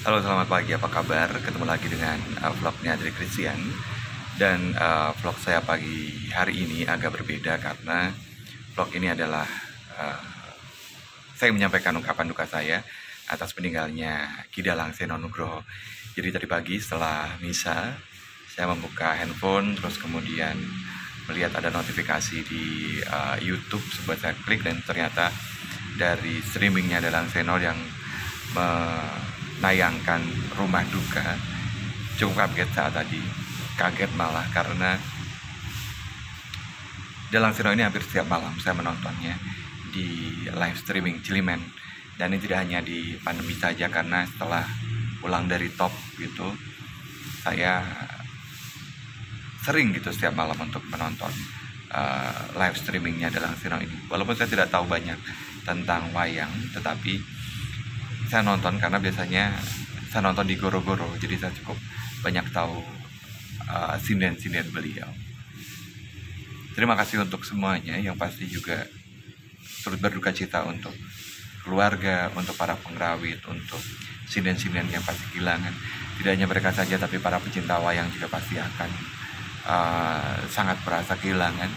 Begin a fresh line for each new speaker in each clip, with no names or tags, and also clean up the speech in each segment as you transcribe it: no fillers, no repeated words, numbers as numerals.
Halo, selamat pagi, apa kabar? Ketemu lagi dengan vlognya Adri Christian. Dan vlog saya pagi hari ini agak berbeda karena vlog ini adalah saya menyampaikan ungkapan duka saya atas meninggalnya Ki Dalang Seno Nugroho. Jadi tadi pagi setelah misa, saya membuka handphone, terus kemudian melihat ada notifikasi di YouTube, sebuah saya klik dan ternyata dari streamingnya Dalang Seno yang menayangkan Rumah Duka. Cukup kaget saat tadi, kaget malah karena Dalang Seno ini hampir setiap malam saya menontonnya di live streaming Cilimen. Dan ini tidak hanya di pandemi saja, karena setelah pulang dari top gitu, saya sering gitu setiap malam untuk menonton live streamingnya Dalang Seno ini. Walaupun saya tidak tahu banyak tentang wayang, tetapi saya nonton karena biasanya saya nonton di Goro-Goro, jadi saya cukup banyak tahu sinden-sinden beliau. Terima kasih untuk semuanya, yang pasti juga turut berduka cita untuk keluarga, untuk para pengrawit, untuk sinden-sinden yang pasti kehilangan. Tidak hanya mereka saja, tapi para pecinta wayang juga pasti akan sangat merasa kehilangan.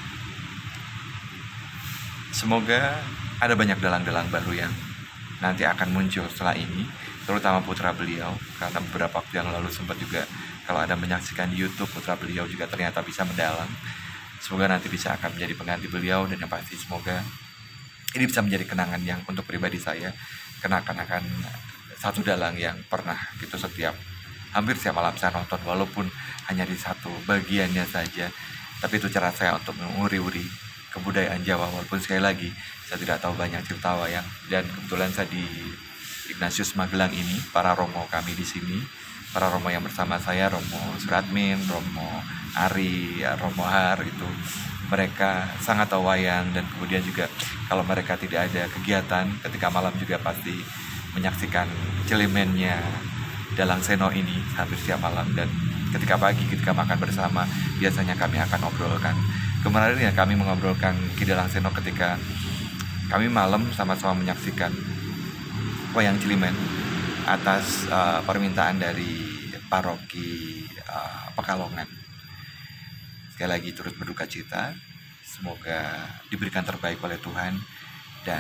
Semoga ada banyak dalang-dalang baru yang nanti akan muncul setelah ini, terutama putra beliau, karena beberapa waktu yang lalu sempat juga kalau Anda menyaksikan di YouTube, putra beliau juga ternyata bisa mendalang. Semoga nanti bisa akan menjadi pengganti beliau, dan yang pasti semoga ini bisa menjadi kenangan yang untuk pribadi saya, kenakan akan satu dalang yang pernah gitu hampir setiap malam saya nonton, walaupun hanya di satu bagiannya saja, tapi itu cara saya untuk menguri-uri kebudayaan Jawa. Walaupun sekali lagi saya tidak tahu banyak cerita wayang, dan kebetulan saya di Ignatius Magelang ini, para romo kami di sini, para romo yang bersama saya, Romo Suratmin, Romo Ari, Romo Har, itu mereka sangat tahu wayang. Dan kemudian juga kalau mereka tidak ada kegiatan ketika malam juga pasti menyaksikan Cilimennya Dalang Seno ini hampir setiap malam. Dan ketika pagi, ketika makan bersama, biasanya kami akan obrolkan. Kemarin ya kami mengobrolkan Ki Dalang Seno ketika kami malam sama-sama menyaksikan wayang Cilimen atas permintaan dari paroki Pekalongan. Sekali lagi turut berduka cita, semoga diberikan terbaik oleh Tuhan. Dan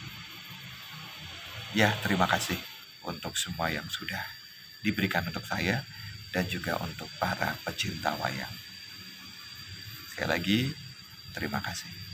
ya, terima kasih untuk semua yang sudah diberikan untuk saya dan juga untuk para pecinta wayang. Sekali lagi, terima kasih.